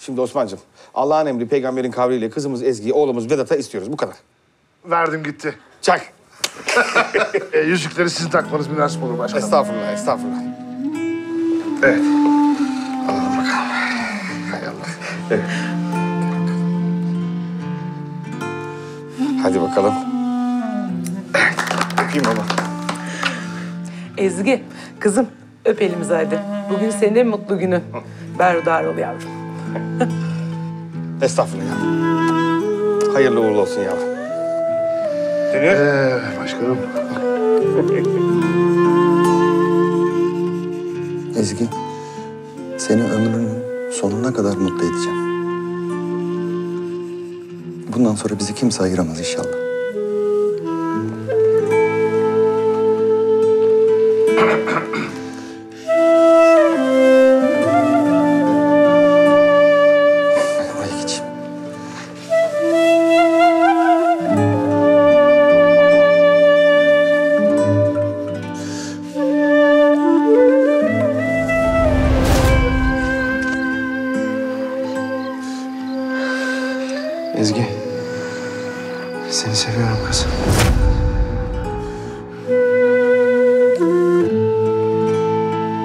Şimdi Osman'cığım, Allah'ın emri peygamberin kavliyle kızımız Ezgi'yi, oğlumuz Vedat'a istiyoruz. Bu kadar. Verdim gitti. Çak. Yüzükleri sizin takmanız münasip olur başkanım. Estağfurullah, estağfurullah. Evet. Alalım bakalım. Hay Allah. Evet. Hadi bakalım. Öpeyim baba. Ezgi, kızım öp elimizi hadi. Bugün senin en mutlu günün. Berhudar ol yavrum. Estağfurullah yavrum. Hayırlı uğurlu olsun yavrum. Dönüyor. Başkanım. Ezgi, seni ömrünün sonuna kadar mutlu edeceğim. Bundan sonra bizi kimse ayıramaz inşallah. Oraya geçeyim. Ezgi, seni seviyorum kızım.